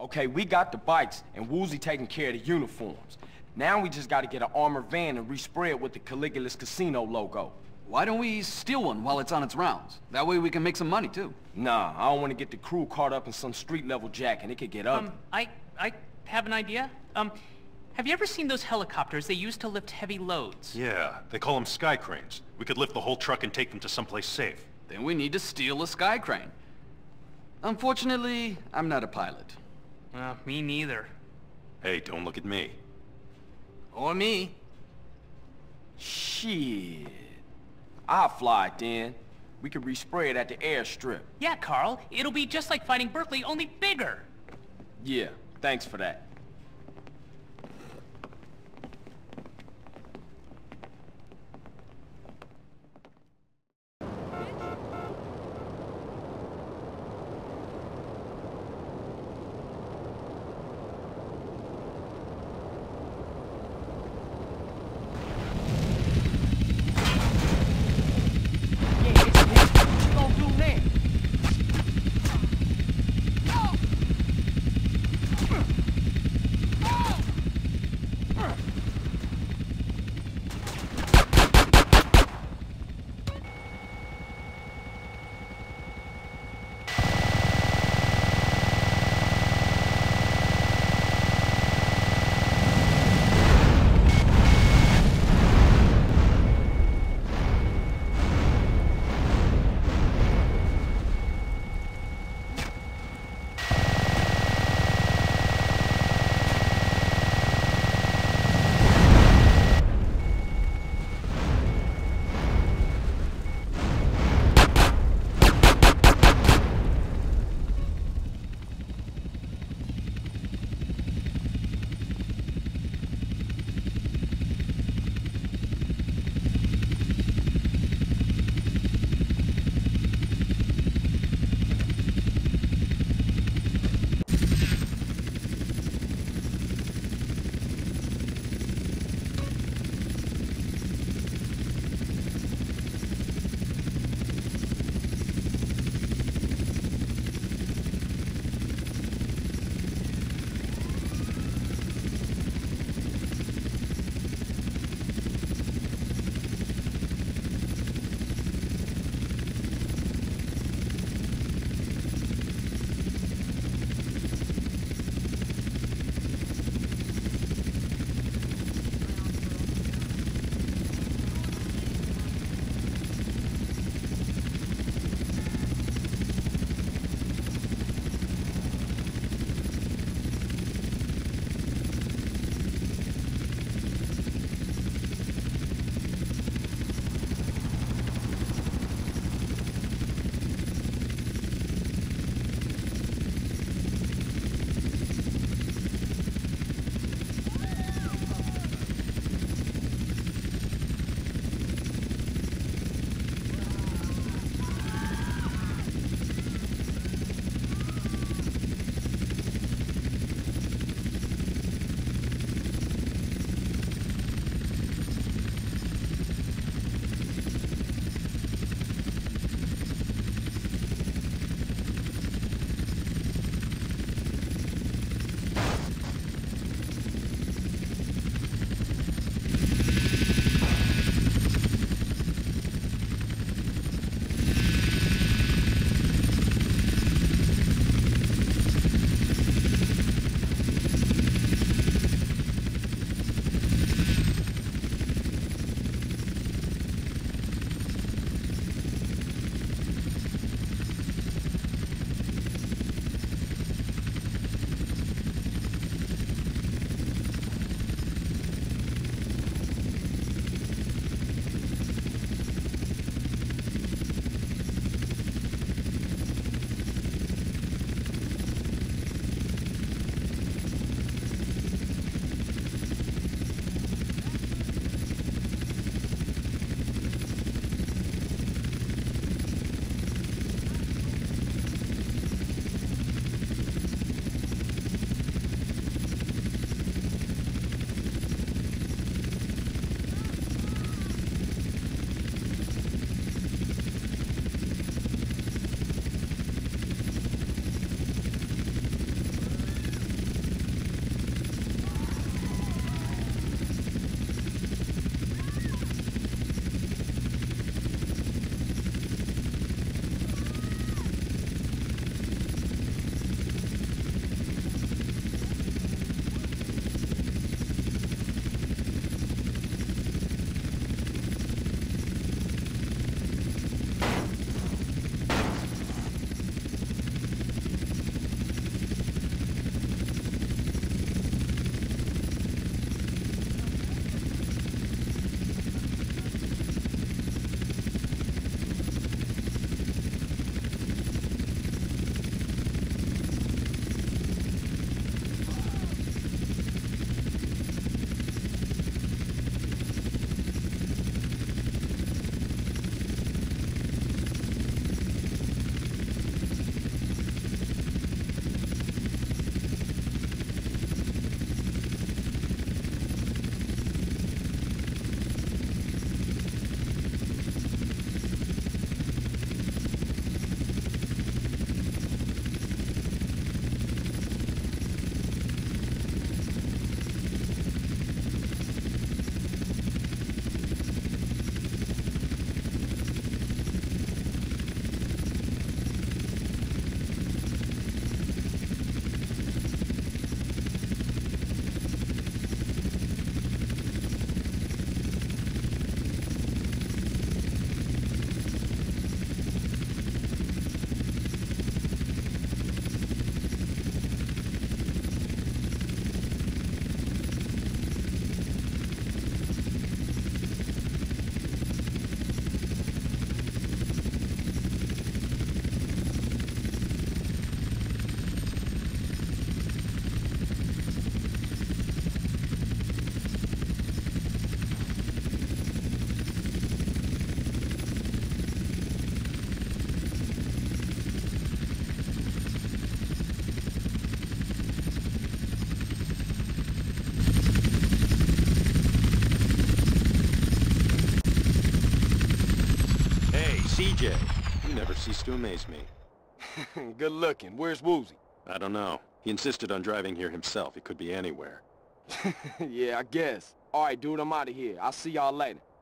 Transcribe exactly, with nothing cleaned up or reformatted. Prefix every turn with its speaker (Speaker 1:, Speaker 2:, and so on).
Speaker 1: Okay, we got the bikes, and Woozie taking care of the uniforms. Now we just gotta get an armored van and respray it with the Caligula's Casino logo.
Speaker 2: Why don't we steal one while it's on its rounds? That way we can make some money, too.
Speaker 1: Nah, I don't want to get the crew caught up in some street-level jack, and it could get ugly.
Speaker 3: Um, I... I have an idea. Um, have you ever seen those helicopters they use to lift heavy loads?
Speaker 4: Yeah, they call them sky cranes. We could lift the whole truck and take them to someplace safe.
Speaker 2: Then we need to steal a sky crane. Unfortunately, I'm not a pilot.
Speaker 3: Uh, me neither.
Speaker 4: Hey, don't look at me.
Speaker 3: Or me.
Speaker 1: Shit. I'll fly it then. We could respray it at the airstrip.
Speaker 3: Yeah, Carl. It'll be just like fighting Berkeley, only bigger.
Speaker 1: Yeah, thanks for that.
Speaker 5: C J. You never cease to amaze me.
Speaker 1: Good looking. Where's Woozie?
Speaker 5: I don't know. He insisted on driving here himself. It could be anywhere.
Speaker 1: Yeah, I guess. All right, dude, I'm out of here. I'll see y'all later.